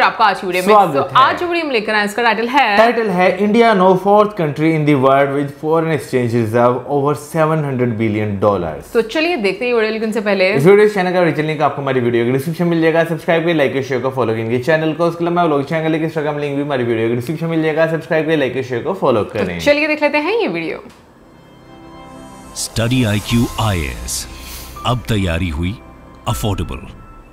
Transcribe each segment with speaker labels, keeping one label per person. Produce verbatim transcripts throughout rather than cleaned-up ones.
Speaker 1: आपका आज वीडियो में। तो आज वीडियो में लेकर आए, इसका टाइटल है
Speaker 2: टाइटल है India no fourth country in the world with foreign exchange reserve over सात सौ बिलियन डॉलर्स।
Speaker 1: तो चलिए देखते हैं वीडियो। लेकिन से पहले
Speaker 2: इस वीडियो चैनल का ओरिजिनल लिंक आपको हमारी वीडियो के डिस्क्रिप्शन मिल जाएगा। सब्सक्राइब करिए, लाइक शेयर को फॉलो करेंगे चैनल को। उसके अलावा व्लॉग चैनल के इंस्टाग्राम लिंक भी हमारी वीडियो के डिस्क्रिप्शन मिल जाएगा। सब्सक्राइब करिए, लाइक शेयर को फॉलो करें।
Speaker 1: चलिए देख लेते हैं ये video.
Speaker 3: Study I Q I A S, अब तैयारी हुई अफोर्डेबल।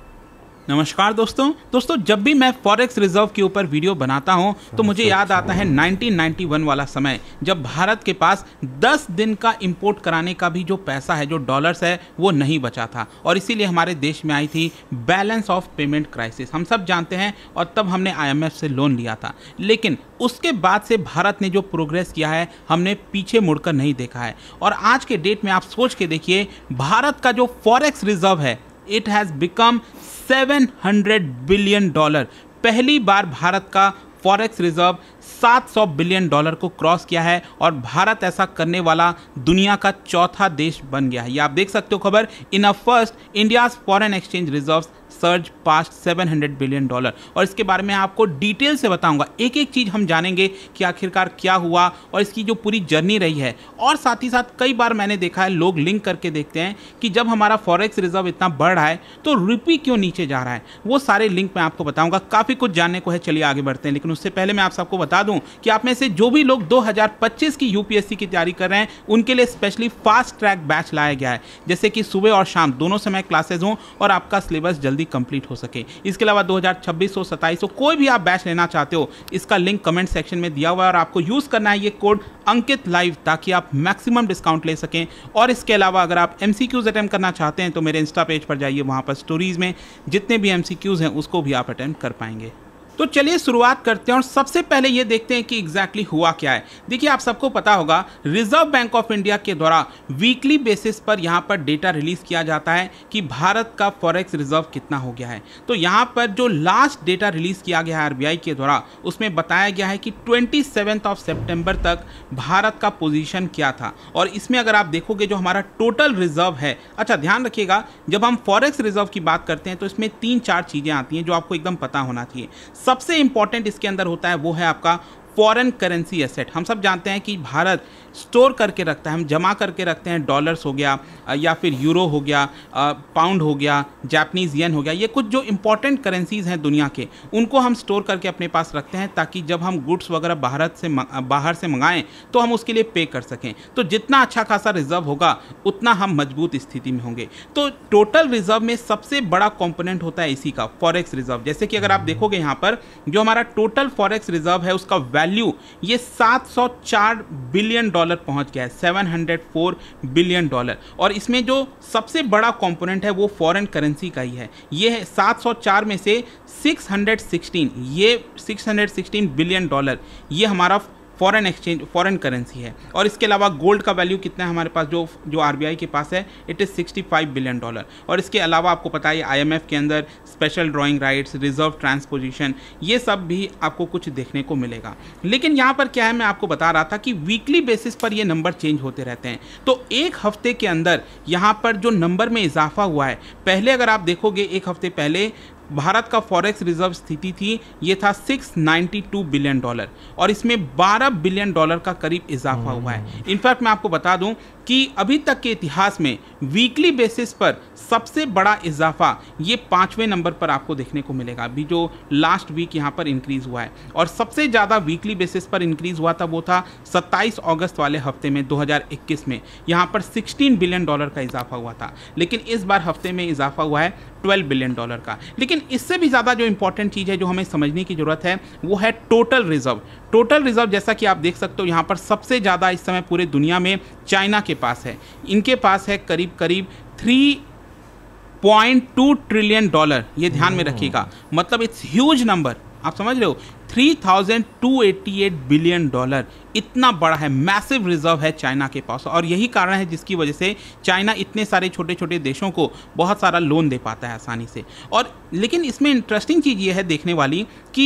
Speaker 4: नमस्कार दोस्तों दोस्तों जब भी मैं फॉरेक्स रिजर्व के ऊपर वीडियो बनाता हूं तो मुझे याद आता है उन्नीस सौ इक्यानवे वाला समय, जब भारत के पास दस दिन का इंपोर्ट कराने का भी जो पैसा है, जो डॉलर्स है, वो नहीं बचा था और इसीलिए हमारे देश में आई थी बैलेंस ऑफ पेमेंट क्राइसिस। हम सब जानते हैं और तब हमने आई एम एफ से लोन लिया था। लेकिन उसके बाद से भारत ने जो प्रोग्रेस किया है, हमने पीछे मुड़कर नहीं देखा है। और आज के डेट में आप सोच के देखिए, भारत का जो फॉरेक्स रिजर्व है, इट हैज़ बिकम सात सौ बिलियन डॉलर। पहली बार भारत का फॉरेक्स रिजर्व सात सौ बिलियन डॉलर को क्रॉस किया है और भारत ऐसा करने वाला दुनिया का चौथा देश बन गया है। ये आप देख सकते हो खबर, in a first India's foreign exchange reserves surge past सात सौ बिलियन डॉलर। और इसके बारे में आपको डिटेल से बताऊंगा, एक एक चीज हम जानेंगे कि आखिरकार क्या हुआ और इसकी जो पूरी जर्नी रही है। और साथ ही साथ कई बार मैंने देखा है, लोग लिंक करके देखते हैं कि जब हमारा फॉरेक्स रिजर्व इतना बढ़ रहा है तो रुपये क्यों नीचे जा रहा है। वो सारे लिंक मैं आपको बताऊंगा, काफी कुछ जानने को है। चलिए आगे बढ़ते हैं। लेकिन उससे पहले मैं आप सबको बता दूं कि आप में से जो भी लोग दो हज़ार पच्चीस की यूपीएससी की तैयारी कर रहे हैं, उनके लिए स्पेशली फास्ट ट्रैक बैच लाया गया है, जैसे कि सुबह और शाम दोनों समय क्लासेज हों और आपका सिलेबस जल्दी कंप्लीट हो सके। इसके अलावा दो हज़ार छब्बीस हो, सत्ताईस हो, कोई भी आप बैच लेना चाहते हो, इसका लिंक कमेंट सेक्शन में दिया हुआ है और आपको यूज करना है ये कोड अंकित लाइव, ताकि आप मैक्सिमम डिस्काउंट ले सकें। और इसके अलावा अगर आप एमसीक्यूज अटेम्प्ट करना चाहते हैं तो मेरे इंस्टा पेज पर जाइए, वहां पर स्टोरीज में जितने भी एमसीक्यूज हैं उसको भी आप अटेम्प्ट कर पाएंगे। तो चलिए शुरुआत करते हैं और सबसे पहले ये देखते हैं कि एग्जैक्टली हुआ क्या है। देखिए, आप सबको पता होगा, रिजर्व बैंक ऑफ इंडिया के द्वारा वीकली बेसिस पर यहाँ पर डेटा रिलीज किया जाता है कि भारत का फॉरेक्स रिजर्व कितना हो गया है। तो यहाँ पर जो लास्ट डेटा रिलीज किया गया है आरबीआई के द्वारा, उसमें बताया गया है कि सत्ताईस ऑफ सितंबर तक भारत का पोजीशन क्या था। और इसमें अगर आप देखोगे जो हमारा टोटल रिजर्व है, अच्छा ध्यान रखिएगा, जब हम फॉरेक्स रिजर्व की बात करते हैं तो इसमें तीन चार चीजें आती हैं जो आपको एकदम पता होना चाहिए। सबसे इंपॉर्टेंट इसके अंदर होता है वो है आपका फॉरेन करेंसी एसेट। हम सब जानते हैं कि भारत स्टोर करके रखता है, हम जमा करके रखते हैं, डॉलर्स हो गया या फिर यूरो हो गया, पाउंड हो गया, जापानीज येन हो गया, ये कुछ जो इंपॉर्टेंट करेंसीज हैं दुनिया के, उनको हम स्टोर करके अपने पास रखते हैं ताकि जब हम गुड्स वगैरह भारत से बाहर से मंगाएं तो हम उसके लिए पे कर सकें। तो जितना अच्छा खासा रिजर्व होगा उतना हम मजबूत स्थिति में होंगे। तो टोटल रिजर्व में सबसे बड़ा कंपोनेंट होता है इसी का, फॉरेक्स रिजर्व। जैसे कि अगर आप देखोगे यहाँ पर जो हमारा टोटल फॉरेक्स रिजर्व है, उसका वैल्यू ये सात सौ चार बिलियन डॉलर पहुंच गया है, सात सौ चार बिलियन डॉलर। और इसमें जो सबसे बड़ा कंपोनेंट है वो फॉरेन करेंसी का ही है। ये है सात सौ चार में से छह सौ सोलह, ये छह सौ सोलह बिलियन डॉलर ये हमारा फॉरेन एक्सचेंज फॉरेन करेंसी है। और इसके अलावा गोल्ड का वैल्यू कितना है हमारे पास, जो जो आरबीआई के पास है, इट इज़ पैंसठ बिलियन डॉलर। और इसके अलावा आपको पता है आईएमएफ के अंदर special drawing rights, reserve transposition, ये सब भी आपको कुछ देखने को मिलेगा। लेकिन यहाँ पर क्या है, मैं आपको बता रहा था कि वीकली बेसिस पर ये नंबर चेंज होते रहते हैं। तो एक हफ्ते के अंदर यहाँ पर जो नंबर में इजाफा हुआ है, पहले अगर आप देखोगे एक हफ्ते पहले भारत का फॉरेक्स रिजर्व स्थिति थी, ये था छह सौ बानवे बिलियन डॉलर और इसमें बारह बिलियन डॉलर का करीब इजाफा हुआ है। इनफैक्ट मैं आपको बता दूं कि अभी तक के इतिहास में वीकली बेसिस पर सबसे बड़ा इजाफा ये पांचवें नंबर पर आपको देखने को मिलेगा। अभी जो लास्ट वीक यहाँ पर इंक्रीज हुआ है और सबसे ज़्यादा वीकली बेसिस पर इंक्रीज हुआ था वो था सत्ताईस अगस्त वाले हफ्ते में दो हज़ार इक्कीस में, यहाँ पर सोलह बिलियन डॉलर का इजाफा हुआ था। लेकिन इस बार हफ्ते में इजाफा हुआ है बारह बिलियन डॉलर का। लेकिन इससे भी ज़्यादा जो इंपॉर्टेंट चीज़ है जो हमें समझने की जरूरत है वो है टोटल रिजर्व। टोटल रिजर्व जैसा कि आप देख सकते हो यहाँ पर सबसे ज़्यादा इस समय पूरे दुनिया में चाइना के पास है। इनके पास है करीब करीब तीन पॉइंट दो ट्रिलियन डॉलर। ये ध्यान में रखिएगा, मतलब इट्स ह्यूज नंबर, आप समझ रहे हो, तीन हज़ार दो सौ अट्ठासी बिलियन डॉलर, इतना बड़ा है, मैसिव रिजर्व है चाइना के पास। और यही कारण है जिसकी वजह से चाइना इतने सारे छोटे छोटे देशों को बहुत सारा लोन दे पाता है आसानी से। और लेकिन इसमें इंटरेस्टिंग चीज़ ये है देखने वाली कि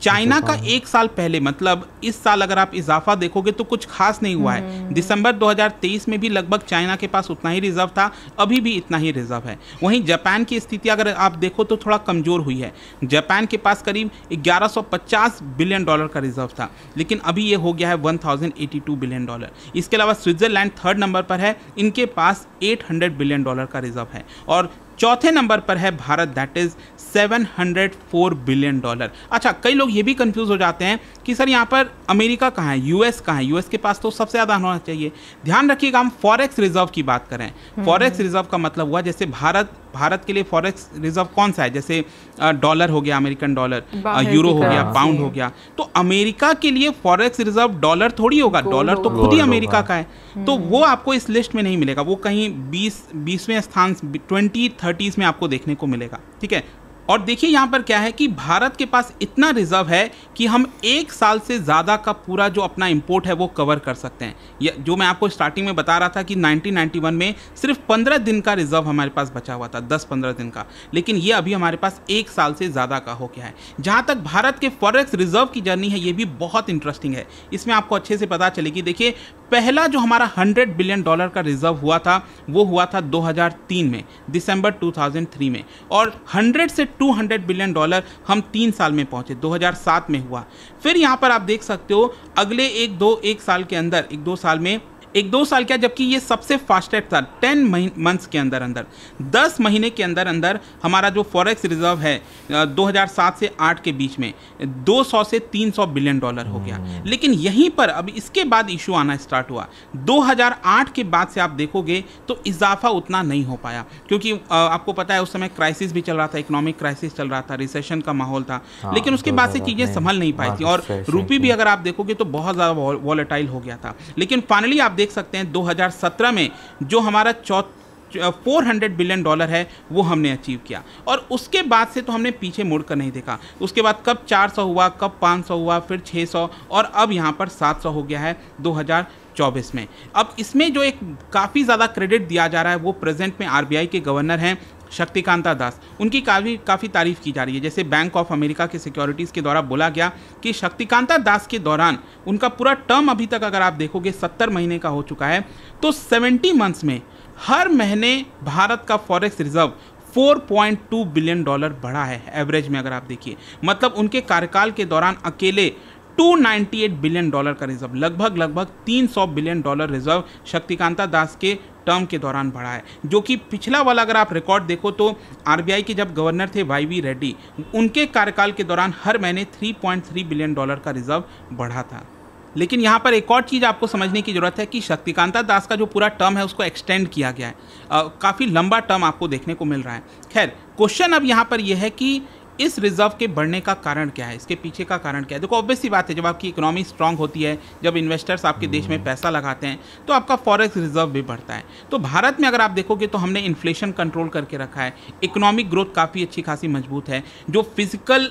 Speaker 4: चाइना का एक साल पहले, मतलब इस साल अगर आप इजाफा देखोगे तो कुछ खास नहीं हुआ है। दिसंबर दो हज़ार तेईस में भी लगभग चाइना के पास उतना ही रिजर्व था, अभी भी इतना ही रिजर्व है। वहीं जापान की स्थिति अगर आप देखो तो थोड़ा कमजोर हुई है। जापान के पास करीब ग्यारह सौ पचास बिलियन डॉलर का रिजर्व था, लेकिन अभी ये हो गया है एक हज़ार बयासी बिलियन डॉलर। इसके अलावा स्विट्जरलैंड थर्ड नंबर पर है, इनके पास आठ सौ बिलियन डॉलर का रिजर्व है। और चौथे नंबर पर है भारत, दैट इज सात सौ चार बिलियन डॉलर। अच्छा, कई लोग ये भी कंफ्यूज हो जाते हैं कि सर यहाँ पर अमेरिका कहाँ है, यूएस कहाँ है, यूएस के पास तो सबसे ज़्यादा होना चाहिए। ध्यान रखिएगा, हम फॉरेक्स रिजर्व की बात करें। फॉरेक्स रिजर्व का मतलब हुआ जैसे भारत भारत के लिए फॉरेक्स रिजर्व कौन सा है, जैसे डॉलर हो गया, अमेरिकन डॉलर, यूरो हो गया, पाउंड हो गया। तो अमेरिका के लिए फॉरेक्स रिजर्व डॉलर थोड़ी होगा, डॉलर तो खुद ही अमेरिका का है। तो वो आपको इस लिस्ट में नहीं मिलेगा, वो कहीं बीस बीसवें स्थान ट्वेंटी थर्टीज में आपको देखने को मिलेगा। ठीक है, और देखिए यहाँ पर क्या है कि भारत के पास इतना रिजर्व है कि हम एक साल से ज़्यादा का पूरा जो अपना इंपोर्ट है वो कवर कर सकते हैं। ये जो मैं आपको स्टार्टिंग में बता रहा था कि नाइनटीन नाइंटी वन में सिर्फ पंद्रह दिन का रिजर्व हमारे पास बचा हुआ था, दस पंद्रह दिन का, लेकिन ये अभी हमारे पास एक साल से ज़्यादा का हो गया है। जहाँ तक भारत के फॉरेक्स रिजर्व की जर्नी है, ये भी बहुत इंटरेस्टिंग है। इसमें आपको अच्छे से पता चलेगी। देखिए, पहला जो हमारा हंड्रेड बिलियन डॉलर का रिजर्व हुआ था वो हुआ था दो हज़ार तीन में, दिसंबर दो हज़ार तीन में, और हंड्रेड से दो सौ बिलियन डॉलर हम तीन साल में पहुंचे, दो हज़ार सात में हुआ। फिर यहां पर आप देख सकते हो अगले एक दो एक साल के अंदर, एक दो साल में एक दो साल क्या, जबकि ये सबसे फास्टेस्ट था, टेन मंथ्स के अंदर अंदर, दस महीने के अंदर अंदर हमारा जो फॉरेक्स रिजर्व है दो हज़ार सात से आठ के बीच में दो सौ से तीन सौ बिलियन डॉलर हो गया। लेकिन यहीं पर अब इसके बाद इशू आना स्टार्ट हुआ। दो हज़ार आठ के बाद से आप देखोगे तो इजाफा उतना नहीं हो पाया, क्योंकि आपको पता है उस समय क्राइसिस भी चल रहा था, इकोनॉमिक क्राइसिस चल रहा था, रिसेशन का माहौल था। हाँ, लेकिन उसके बाद से चीज़ें संभल नहीं पाई थी, और रूपी भी अगर आप देखोगे तो बहुत ज़्यादा वॉलेटाइल हो गया था। लेकिन फाइनली आप देख सकते हैं दो हज़ार सत्रह में जो हमारा चौ चार सौ बिलियन डॉलर है वो हमने अचीव किया, और उसके बाद से तो हमने पीछे मुड़ कर नहीं देखा। उसके बाद कब चार सौ हुआ, कब पाँच सौ हुआ, फिर छह सौ, और अब यहाँ पर सात सौ हो गया है दो हज़ार चौबीस में। अब इसमें जो एक काफ़ी ज़्यादा क्रेडिट दिया जा रहा है वो प्रेजेंट में आरबीआई के गवर्नर हैं शक्तिकांता दास, उनकी काफ़ी काफ़ी तारीफ की जा रही है। जैसे बैंक ऑफ अमेरिका के सिक्योरिटीज़ के द्वारा बोला गया कि शक्तिकांता दास के दौरान उनका पूरा टर्म अभी तक अगर आप देखोगे सत्तर महीने का हो चुका है, तो सत्तर मंथ्स में हर महीने भारत का फॉरेक्स रिजर्व चार पॉइंट दो बिलियन डॉलर बढ़ा है एवरेज में। अगर आप देखिए, मतलब उनके कार्यकाल के दौरान अकेले दो सौ अट्ठानवे बिलियन डॉलर का रिजर्व, लगभग लगभग तीन सौ billion dollar reserve Shaktikanta Das के टर्म के दौरान बढ़ा है, जो कि पिछला वाला अगर आप रिकॉर्ड देखो तो आरबीआई के जब गवर्नर थे वाई वी रेड्डी, उनके कार्यकाल के दौरान हर महीने तीन पॉइंट तीन बिलियन डॉलर का रिजर्व बढ़ा था। लेकिन यहाँ पर एक और चीज़ आपको समझने की ज़रूरत है कि शक्तिकांता दास का जो पूरा टर्म है उसको एक्सटेंड किया गया है, काफ़ी लंबा टर्म आपको देखने को मिल रहा है। खैर, क्वेश्चन अब यहाँ पर यह है कि इस रिजर्व के बढ़ने का कारण क्या है, इसके पीछे का कारण क्या है। देखो, ऑब्वियस सी बात है, जब आपकी इकोनॉमी स्ट्रांग होती है, जब इन्वेस्टर्स आपके देश में पैसा लगाते हैं, तो आपका फॉरेक्स रिजर्व भी बढ़ता है। तो भारत में अगर आप देखोगे तो हमने इन्फ्लेशन कंट्रोल करके रखा है, इकोनॉमिक ग्रोथ काफ़ी अच्छी खासी मजबूत है, जो फिजिकल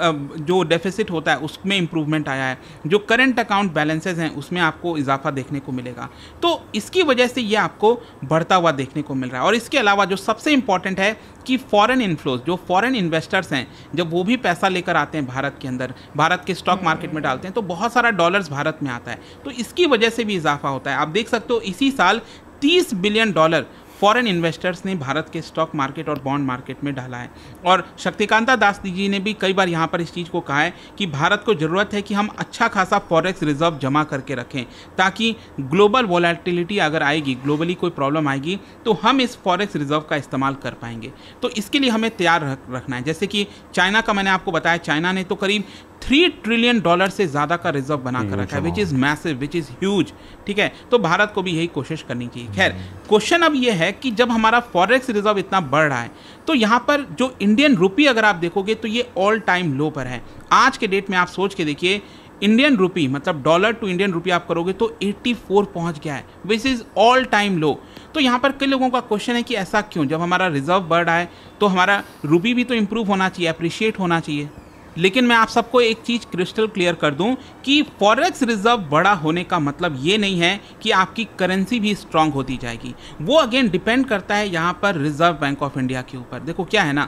Speaker 4: जो डेफिसिट होता है उसमें इंप्रूवमेंट आया है, जो करंट अकाउंट बैलेंसेज हैं उसमें आपको इजाफा देखने को मिलेगा। तो इसकी वजह से ये आपको बढ़ता हुआ देखने को मिल रहा है। और इसके अलावा जो सबसे इंपॉर्टेंट है कि फॉरेन इन्फ्लोज, जो फॉरेन इन्वेस्टर्स हैं, जब वो भी पैसा लेकर आते हैं भारत के अंदर, भारत के स्टॉक मार्केट में डालते हैं, तो बहुत सारा डॉलर्स भारत में आता है, तो इसकी वजह से भी इजाफा होता है। आप देख सकते हो इसी साल तीस बिलियन डॉलर फॉरेन इन्वेस्टर्स ने भारत के स्टॉक मार्केट और बॉन्ड मार्केट में डाला है। और शक्तिकांता दास जी ने भी कई बार यहाँ पर इस चीज़ को कहा है कि भारत को ज़रूरत है कि हम अच्छा खासा फॉरेक्स रिजर्व जमा करके रखें, ताकि ग्लोबल वॉलेटिलिटी अगर आएगी, ग्लोबली कोई प्रॉब्लम आएगी, तो हम इस फॉरेक्स रिजर्व का इस्तेमाल कर पाएंगे। तो इसके लिए हमें तैयार रख, रखना है। जैसे कि चाइना का मैंने आपको बताया, चाइना ने तो करीब थ्री ट्रिलियन डॉलर से ज़्यादा का रिजर्व बना कर रखा है, which is massive, which is huge. ठीक है, तो भारत को भी यही कोशिश करनी चाहिए। खैर, क्वेश्चन अब ये है कि जब हमारा फॉरेक्स रिजर्व इतना बढ़ रहा है, तो यहाँ पर जो इंडियन रुपी अगर आप देखोगे तो ये ऑल टाइम लो पर है। आज के डेट में आप सोच के देखिए, इंडियन रुपी मतलब डॉलर टू इंडियन रुपी आप करोगे तो चौरासी पहुँच गया है, which is all time low. तो यहाँ पर कई लोगों का क्वेश्चन है कि ऐसा क्यों, जब हमारा रिजर्व बढ़ रहा है तो हमारा रुपी भी तो इम्प्रूव होना चाहिए, अप्रिशिएट होना चाहिए। लेकिन मैं आप सबको एक चीज़ क्रिस्टल क्लियर कर दूं कि फॉरेक्स रिजर्व बड़ा होने का मतलब ये नहीं है कि आपकी करेंसी भी स्ट्रांग होती जाएगी। वो अगेन डिपेंड करता है यहाँ पर रिजर्व बैंक ऑफ इंडिया के ऊपर। देखो क्या है ना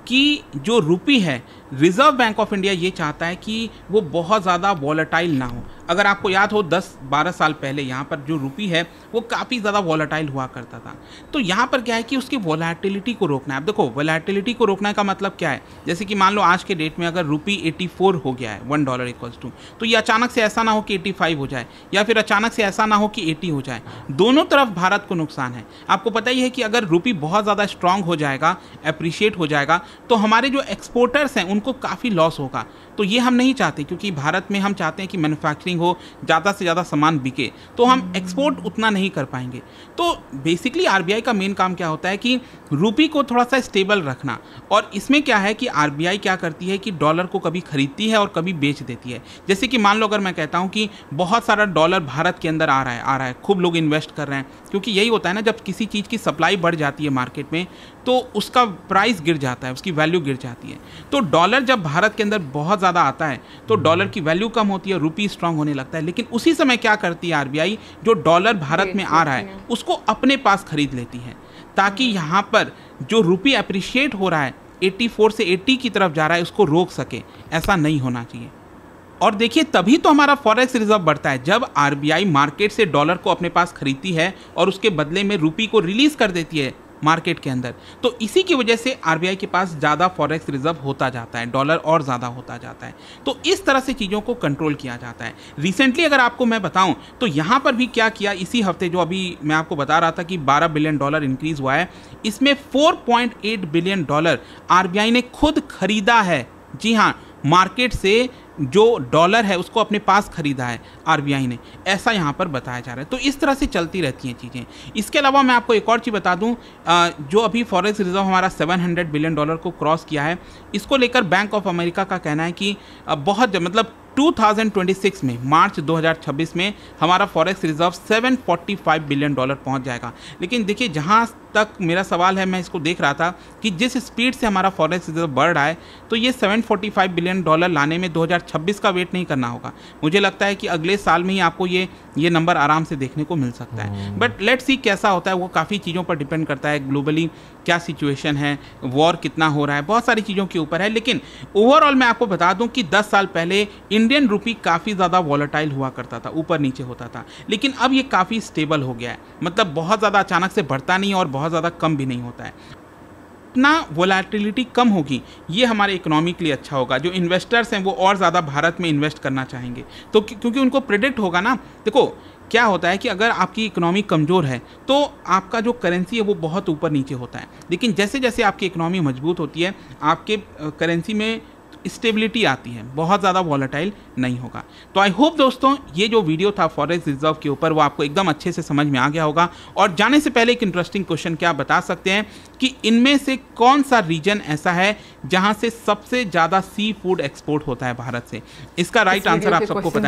Speaker 4: कि जो रुपी है, रिजर्व बैंक ऑफ इंडिया ये चाहता है कि वो बहुत ज़्यादा वॉलेटाइल ना हो। अगर आपको याद हो दस बारह साल पहले यहाँ पर जो रुपी है वो काफ़ी ज़्यादा वॉलेटाइल हुआ करता था। तो यहाँ पर क्या है कि उसकी वॉलेटिलिटी को रोकना है। अब देखो वॉलेटिलिटी को रोकने का मतलब क्या है, जैसे कि मान लो आज के डेट में अगर रुपी चौरासी हो गया है, वन डॉलर इक्वल्स टू, तो ये अचानक से ऐसा ना हो कि पचासी हो जाए या फिर अचानक से ऐसा ना हो कि अस्सी हो जाए। दोनों तरफ भारत को नुकसान है। आपको पता ही है कि अगर रुपी बहुत ज़्यादा स्ट्रांग हो जाएगा, अप्रिशिएट हो जाएगा, तो हमारे जो एक्सपोर्टर्स हैं उनको काफ़ी लॉस होगा। तो ये हम नहीं चाहते, क्योंकि भारत में हम चाहते हैं कि मैन्युफैक्चरिंग हो, ज़्यादा से ज़्यादा सामान बिके, तो हम एक्सपोर्ट उतना नहीं कर पाएंगे। तो बेसिकली आरबीआई का मेन काम क्या होता है कि रुपी को थोड़ा सा स्टेबल रखना। और इसमें क्या है कि आरबीआई क्या करती है कि डॉलर को कभी खरीदती है और कभी बेच देती है। जैसे कि मान लो अगर मैं कहता हूँ कि बहुत सारा डॉलर भारत के अंदर आ रहा है आ रहा है खूब लोग इन्वेस्ट कर रहे हैं, क्योंकि यही होता है ना, जब किसी चीज़ की सप्लाई बढ़ जाती है मार्केट में तो उसका प्राइस गिर जाता है, उसकी वैल्यू गिर जाती है। तो डॉलर जब भारत के अंदर बहुत ज़्यादा आता है तो डॉलर की वैल्यू कम होती है, रुपी स्ट्रांग होने लगता है। लेकिन उसी समय क्या करती है आरबीआई, जो डॉलर भारत में आ रहा है उसको अपने पास खरीद लेती है, ताकि यहाँ पर जो रुपी अप्रिशिएट हो रहा है चौरासी से अस्सी की तरफ जा रहा है उसको रोक सके। ऐसा नहीं होना चाहिए। और देखिए तभी तो हमारा फॉरेक्स रिजर्व बढ़ता है, जब आरबीआई मार्केट से डॉलर को अपने पास खरीदती है और उसके बदले में रुपी को रिलीज कर देती है मार्केट के अंदर। तो इसी की वजह से आरबीआई के पास ज़्यादा फॉरेक्स रिजर्व होता जाता है, डॉलर और ज़्यादा होता जाता है। तो इस तरह से चीज़ों को कंट्रोल किया जाता है। रिसेंटली अगर आपको मैं बताऊं तो यहाँ पर भी क्या किया, इसी हफ्ते जो अभी मैं आपको बता रहा था कि बारह बिलियन डॉलर इंक्रीज हुआ है, इसमें चार पॉइंट आठ बिलियन डॉलर आरबीआई ने खुद खरीदा है। जी हाँ, मार्केट से जो डॉलर है उसको अपने पास खरीदा है आरबीआई ने, ऐसा यहाँ पर बताया जा रहा है। तो इस तरह से चलती रहती हैं चीज़ें। इसके अलावा मैं आपको एक और चीज़ बता दूं, जो अभी फॉरेक्स रिजर्व हमारा सात सौ बिलियन डॉलर को क्रॉस किया है, इसको लेकर बैंक ऑफ अमेरिका का कहना है कि बहुत मतलब दो हज़ार छब्बीस में, मार्च दो हज़ार छब्बीस में हमारा फॉरेक्स रिजर्व सात सौ पैंतालीस बिलियन डॉलर पहुंच जाएगा। लेकिन देखिए जहां तक मेरा सवाल है, मैं इसको देख रहा था कि जिस स्पीड से हमारा फॉरेक्स रिजर्व बढ़ रहा है, तो ये सात सौ पैंतालीस बिलियन डॉलर लाने में दो हज़ार छब्बीस का वेट नहीं करना होगा। मुझे लगता है कि अगले साल में ही आपको ये ये नंबर आराम से देखने को मिल सकता है। बट लेट्स सी कैसा होता है, वो काफ़ी चीज़ों पर डिपेंड करता है, ग्लोबली क्या सिचुएशन है, वॉर कितना हो रहा है, बहुत सारी चीज़ों के ऊपर है। लेकिन ओवरऑल मैं आपको बता दूं कि दस साल पहले इंडियन रुपी काफ़ी ज़्यादा वॉलेटाइल हुआ करता था, ऊपर नीचे होता था, लेकिन अब ये काफ़ी स्टेबल हो गया है। मतलब बहुत ज़्यादा अचानक से बढ़ता नहीं और बहुत ज़्यादा कम भी नहीं होता है। इतना वोलेटिलिटी कम होगी, ये हमारे इकोनॉमी के लिए अच्छा होगा। जो इन्वेस्टर्स हैं वो और ज़्यादा भारत में इन्वेस्ट करना चाहेंगे, तो क्योंकि उनको प्रेडिक्ट होगा ना। देखो क्या होता है कि अगर आपकी इकोनॉमी कमज़ोर है तो आपका जो करेंसी है वो बहुत ऊपर नीचे होता है, लेकिन जैसे जैसे आपकी इकोनॉमी मजबूत होती है आपके करेंसी में स्टेबिलिटी आती है, बहुत ज़्यादा वॉलेटाइल नहीं होगा। तो आई होप दोस्तों ये जो वीडियो था फॉरेक्स रिजर्व के ऊपर वो आपको एकदम अच्छे से समझ में आ गया होगा। और जाने से पहले एक इंटरेस्टिंग क्वेश्चन, क्या आप बता सकते हैं कि इनमें से कौन सा रीजन ऐसा है जहां से सबसे ज़्यादा सी फूड एक्सपोर्ट होता है भारत से? इसका राइट आंसर आप सबको पता है,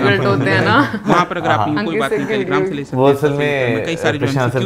Speaker 4: वहाँ पर अगर आप कोई बात नहीं टेलीग्राम से ले सकते हैं, कई सारे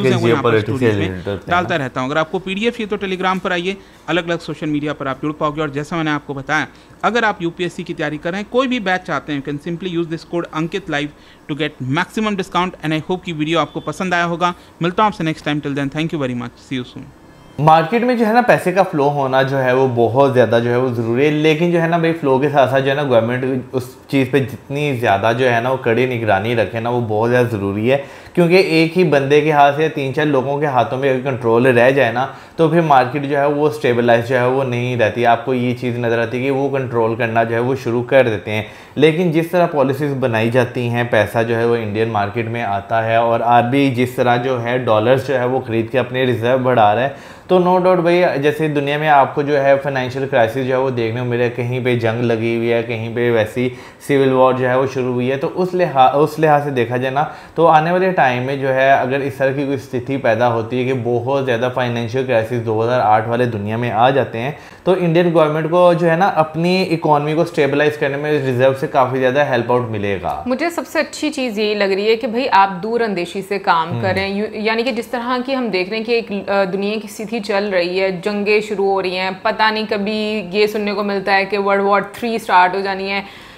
Speaker 4: डालता रहता हूँ। अगर आपको पीडीएफ चाहिए तो टेलीग्राम पर आइए, अलग अलग सोशल मीडिया पर आप जुड़ पाओगे। और जैसा मैंने आपको बताया, अगर आप यूपीएससी की तैयारी कर रहे हैं, कोई भी बैच चाहते हैं, you can simply use this code Ankit live to get maximum discount. And I hope की वीडियो आपको पसंद आया होगा। मिलता हूं आपसे next time, till then thank you very much, see you soon.
Speaker 2: Market में जो है ना पैसे का फ्लो होना जो है वो बहुत ज़्यादा जो है वो ज़रूरी है, लेकिन जो है ना भाई फ्लो के साथ साथ जो है ना गवर्नमेंट उस चीज़ पे जितनी ज़्यादा जो है ना वो कड़ी निगरानी रखे ना, वो बहुत ज़्यादा ज़रूरी है। क्योंकि एक ही बंदे के हाथ से तीन चार लोगों के हाथों में अगर कंट्रोल रह जाए ना तो फिर मार्केट जो है वो स्टेबलाइज जो है वो नहीं रहती। आपको ये चीज़ नज़र आती है कि वो कंट्रोल करना जो है वो शुरू कर देते हैं। लेकिन जिस तरह पॉलिसीज़ बनाई जाती हैं, पैसा जो है वो इंडियन मार्केट में आता है और आरबीआई जिस तरह जो है डॉलर्स जो है वो ख़रीद के अपने रिजर्व बढ़ा रहा है, तो नो डाउट भाई जैसे दुनिया में आपको जो है फाइनेंशियल क्राइसिस जो है वो देखने को मिले, कहीं पे जंग लगी हुई है, कहीं पे वैसी सिविल वॉर जो है वो शुरू हुई है। तो उस लिहाज उस लिहाज से देखा जाए ना तो आने वाले टाइम में जो है अगर इस तरह की कोई स्थिति पैदा होती है कि बहुत ज़्यादा फाइनेंशियल क्राइसिस दो हज़ार आठ वाले दुनिया में आ जाते हैं, तो इंडियन गवर्नमेंट को जो है ना अपनी इकोनॉमी को स्टेबलाइज करने में रिजर्व से काफ़ी ज़्यादा हेल्प आउट मिलेगा।
Speaker 1: मुझे सबसे अच्छी चीज़ यही लग रही है कि भाई आप दूर अंदेशी से काम करें, यानी कि जिस तरह की हम देख रहे हैं कि एक दुनिया की स्थिति चल रही है, जंगें शुरू हो रही हैं, पता नहीं कभी ये सुनने को मिलता है कि वर्ल्ड वॉर थ्री स्टार्ट हो जानी है।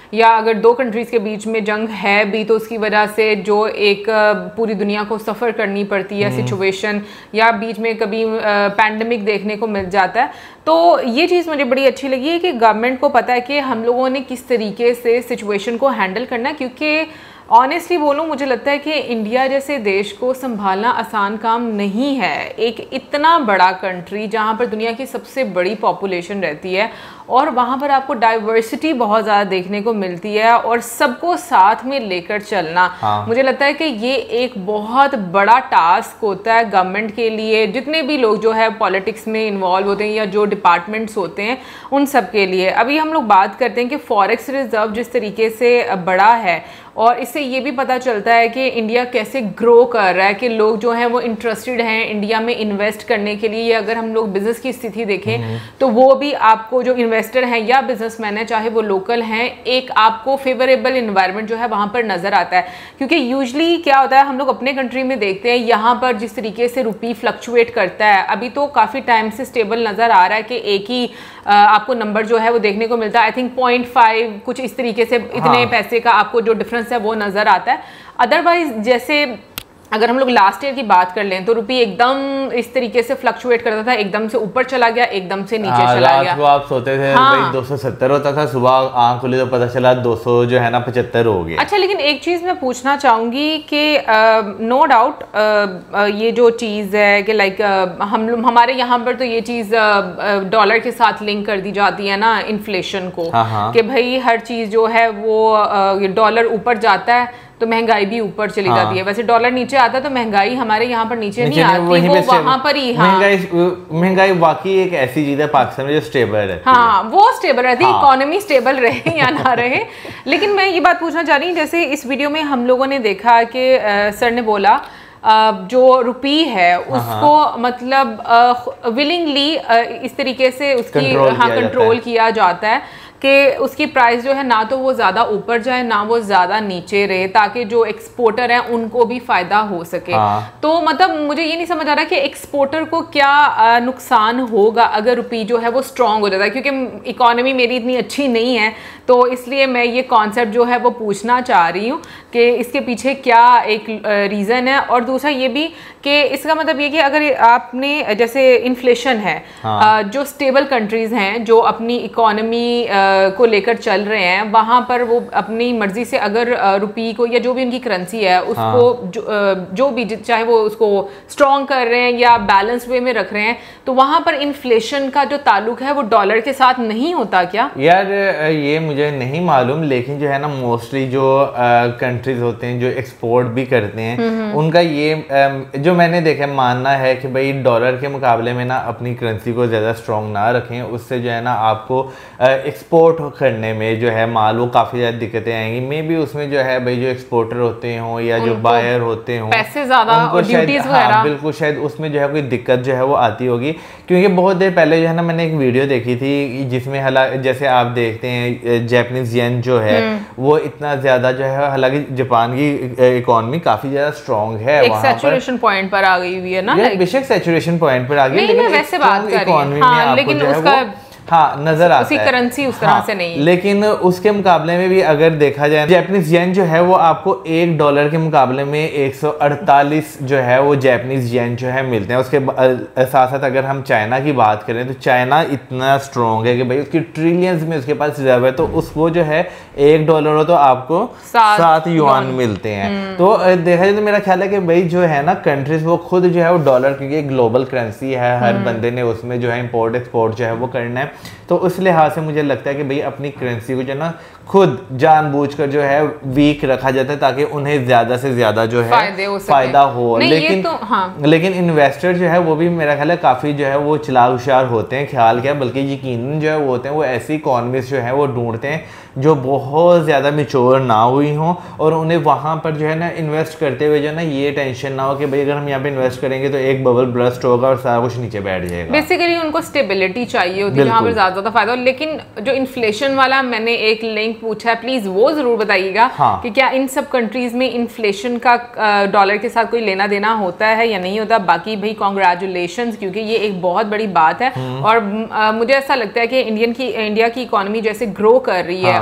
Speaker 1: या अगर दो कंट्रीज़ के बीच में जंग है भी तो उसकी वजह से जो एक पूरी दुनिया को सफ़र करनी पड़ती है सिचुएशन, या बीच में कभी पैंडमिक देखने को मिल जाता है। तो ये चीज़ मुझे बड़ी अच्छी लगी है कि गवर्नमेंट को पता है कि हम लोगों ने किस तरीके से सिचुएशन को हैंडल करना है, क्योंकि ऑनेस्टली बोलूँ मुझे लगता है कि इंडिया जैसे देश को संभालना आसान काम नहीं है। एक इतना बड़ा कंट्री जहाँ पर दुनिया की सबसे बड़ी पॉपुलेशन रहती है और वहाँ पर आपको डाइवर्सिटी बहुत ज़्यादा देखने को मिलती है और सबको साथ में लेकर चलना, हाँ। मुझे लगता है कि ये एक बहुत बड़ा टास्क होता है गवर्नमेंट के लिए, जितने भी लोग जो है पॉलिटिक्स में इन्वॉल्व होते हैं या जो डिपार्टमेंट्स होते हैं उन सब के लिए। अभी हम लोग बात करते हैं कि फॉरेक्स रिजर्व जिस तरीके से बड़ा है और इससे ये भी पता चलता है कि इंडिया कैसे ग्रो कर रहा है, कि लोग जो हैं वो इंटरेस्टेड हैं इंडिया में इन्वेस्ट करने के लिए। अगर हम लोग बिजनेस की स्थिति देखें तो वो भी आपको जो इन्वेस्टर हैं या बिजनेसमैन है चाहे वो लोकल हैं, एक आपको फेवरेबल इन्वायरमेंट जो है वहाँ पर नज़र आता है। क्योंकि यूजली क्या होता है हम लोग अपने कंट्री में देखते हैं यहाँ पर जिस तरीके से रुपी फ्लक्चुएट करता है, अभी तो काफ़ी टाइम से स्टेबल नज़र आ रहा है कि एक ही आपको नंबर जो है वो देखने को मिलता है। आई थिंक पॉइंट फाइव कुछ इस तरीके से इतने हाँ। पैसे का आपको जो डिफरेंस है वो नज़र आता है। अदरवाइज जैसे अगर हम लोग लास्ट ईयर की बात कर लें तो रुपी एकदम इस तरीके से फ्लक्चुएट करता था, एकदम से ऊपर चला गया, एकदम से नीचे चला
Speaker 2: रात
Speaker 1: गया।
Speaker 2: को आप सोते थे हाँ। भाई दो सौ सत्तर होता था, सुबह आंख खुली तो पता चला दो सौ जो है ना पचहत्तर हो गया।
Speaker 1: अच्छा, लेकिन एक चीज़ मैं पूछना चाहूँगी कि नो डाउट ये जो चीज़ है कि लाइक हम हमारे यहाँ पर तो ये चीज़ डॉलर के साथ लिंक कर दी जाती है ना इन्फ्लेशन को, कि भाई हर चीज़ जो है वो डॉलर ऊपर जाता है तो महंगाई भी ऊपर चली हाँ। जाती है। वैसे डॉलर नीचे आता है तो महंगाई हमारे यहाँ पर नीचे, नीचे नहीं आती, वो वहाँ पर ही हाँ।
Speaker 2: महंगाई महंगाई वाकई एक ऐसी चीज है पाकिस्तान में जो स्टेबल रहती है।
Speaker 1: हाँ, वो स्टेबल रहती है, इकोनॉमी स्टेबल रहे या ना रहे। लेकिन मैं ये बात पूछना चाह रही हूँ, जैसे इस वीडियो में हम लोगों ने देखा कि सर ने बोला जो रुपी है उसको मतलब विलिंगली इस तरीके से उसकी हाँ कंट्रोल किया जाता है कि उसकी प्राइस जो है ना तो वो ज़्यादा ऊपर जाए ना वो ज़्यादा नीचे रहे, ताकि जो एक्सपोर्टर हैं उनको भी फ़ायदा हो सके। हाँ। तो मतलब मुझे ये नहीं समझ आ रहा कि एक्सपोर्टर को क्या नुकसान होगा अगर रुपी जो है वो स्ट्रॉन्ग हो जाता है, क्योंकि इकोनॉमी मेरी इतनी अच्छी नहीं है, तो इसलिए मैं ये कॉन्सेप्ट जो है वो पूछना चाह रही हूँ कि इसके पीछे क्या एक रीज़न है। और दूसरा ये भी कि इसका मतलब ये कि अगर आपने जैसे इन्फ्लेशन है, हाँ। जो स्टेबल कंट्रीज़ हैं जो अपनी इकोनॉमी को लेकर चल रहे हैं वहां पर वो अपनी मर्जी से अगर रुपी को या जो भी उनकी करेंसी है उसको हाँ। जो, जो भी चाहे वो उसको स्ट्रॉन्ग कर रहे हैं या बैलेंस वे में रख रहे हैं, तो वहां पर इन्फ्लेशन का जो ताल्लुक है वो डॉलर के साथ नहीं होता क्या?
Speaker 2: यार ये मुझे नहीं मालूम, लेकिन जो है ना मोस्टली जो कंट्रीज होते हैं जो एक्सपोर्ट भी करते हैं उनका ये आ, जो मैंने देखा मानना है कि भाई डॉलर के मुकाबले में ना अपनी करेंसी को ज़्यादा स्ट्रॉन्ग ना रखें, उससे जो है ना आपको एक्सपोर्ट करने में जो है माल वो काफ़ी ज़्यादा दिक्कतें आएंगी। मे भी उसमें जो है भाई जो एक्सपोर्टर होते हों या जो बायर होते हों
Speaker 1: पैसे ज़्यादा और ड्यूटीज वगैरह,
Speaker 2: हाँ बिल्कुल शायद उसमें जो है कोई दिक्कत जो है वो आती होगी। क्योंकि बहुत देर पहले जो है ना मैंने एक वीडियो देखी थी जिसमें हालां जैसे आप देखते हैं जापानीज येन जो है वो इतना ज़्यादा जो है, हालांकि जापान की इकोनॉमी काफ़ी ज़्यादा स्ट्रॉन्ग है,
Speaker 1: एक सैचुरेशन पॉइंट पर आ गई हुई है ना,
Speaker 2: बेशक सैचुरेशन पॉइंट पर आ गई,
Speaker 1: लेकिन वैसे बात कर रही है लेकिन उसका
Speaker 2: हाँ नजर आता
Speaker 1: उसी
Speaker 2: है
Speaker 1: करेंसी उस तरह
Speaker 2: हाँ,
Speaker 1: से नहीं।
Speaker 2: लेकिन उसके मुकाबले में भी अगर देखा जाए जापानीज येन जो है वो आपको एक डॉलर के मुकाबले में एक सौ अड़तालीस जो है वो जापानीज येन जो है मिलते हैं। उसके साथ साथ अगर हम चाइना की बात करें तो चाइना इतना स्ट्रॉन्ग है कि भाई उसकी ट्रिलियंस में उसके पास रिजर्व है, तो उस वो जो है एक डॉलर हो तो आपको सात युआन मिलते हैं। तो देखा जाए तो मेरा ख्याल है कि भाई जो है ना कंट्रीज वो खुद जो है वो डॉलर, क्योंकि एक ग्लोबल करेंसी है, हर बंदे ने उसमें जो है इम्पोर्ट एक्सपोर्ट जो है वो करना है, तो उस लिहाज से मुझे लगता है कि भाई अपनी करेंसी को जो ना खुद जानबूझकर जो है वीक रखा जाता है ताकि उन्हें ज्यादा से ज्यादा जो है फायदा हो। लेकिन
Speaker 1: तो, हाँ।
Speaker 2: लेकिन इन्वेस्टर जो है वो भी मेरा ख्याल है काफी जो है वो चालाक होशियार होते हैं, ख्याल क्या बल्कि यकीनन जो है वो होते हैं वो ऐसी इकोनॉमीज जो है वो ढूंढते हैं जो बहुत ज़्यादा मिच्योर ना हुई हों और उन्हें वहाँ पर जो है ना इन्वेस्ट करते हुए जो है ना ये टेंशन ना हो कि भाई अगर हम यहाँ पे इन्वेस्ट करेंगे तो एक बबल ब्रस्ट होगा और सारा कुछ नीचे बैठ जाएगा।
Speaker 1: बेसिकली उनको स्टेबिलिटी चाहिए होती है जहाँ पर ज़्यादा ज़्यादा फायदा हो। लेकिन जो इन्फ्लेशन वाला मैंने एक लिंक पूछा है, प्लीज़ वो ज़रूर बताइएगा हाँ। कि क्या इन सब कंट्रीज़ में इन्फ्लेशन का डॉलर के साथ कोई लेना देना होता है या नहीं होता। बाकी भाई कॉन्ग्रेचुलेशन, क्योंकि ये एक बहुत बड़ी बात है और मुझे ऐसा लगता है कि इंडियन की इंडिया की इकोनॉमी जैसे ग्रो कर रही है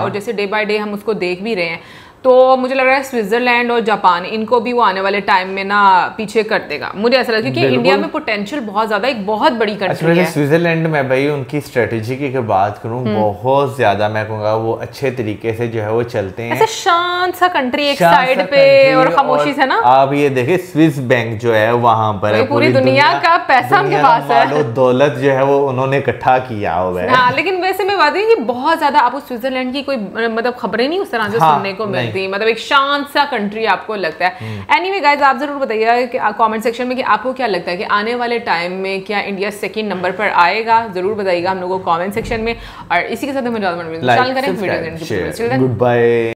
Speaker 1: और जैसे डे बाय डे हम उसको देख भी रहे हैं, तो मुझे लग रहा है स्विट्जरलैंड और जापान इनको भी वो आने वाले टाइम में ना पीछे कर देगा, मुझे ऐसा लगता है क्योंकि इंडिया में पोटेंशियल बहुत ज्यादा, एक बहुत बड़ी कंट्री है।
Speaker 2: स्विट्जरलैंड में भाई उनकी स्ट्रेटेजी की अगर बात करूं बहुत ज्यादा मैं कहूंगा वो अच्छे तरीके से जो है वो चलते हैं,
Speaker 1: ऐसे शांत सा कंट्री एक साइड पे और खामोशी से ना।
Speaker 2: आप ये देखें स्विस बैंक जो है वहां पर
Speaker 1: पूरी, पूरी दुनिया का पैसा उनके पास है,
Speaker 2: दौलत जो है वो उन्होंने इकट्ठा किया हुआ है।
Speaker 1: हाँ, लेकिन वैसे मैं बात है कि बहुत ज्यादा आपको स्विट्जरलैंड की कोई मतलब खबरें नहीं उस तरह से सुनने को मिलती, मतलब एक शांत सा कंट्री आपको लगता है। एनीवे गाइस, आप जरूर बताइए कि कमेंट सेक्शन में कि आपको क्या लगता है कि आने वाले टाइम में क्या इंडिया सेकंड नंबर पर आएगा, जरूर बताइएगा हम लोगों को कमेंट सेक्शन में। और इसी के साथ हमें ज्यादा गुड बाय।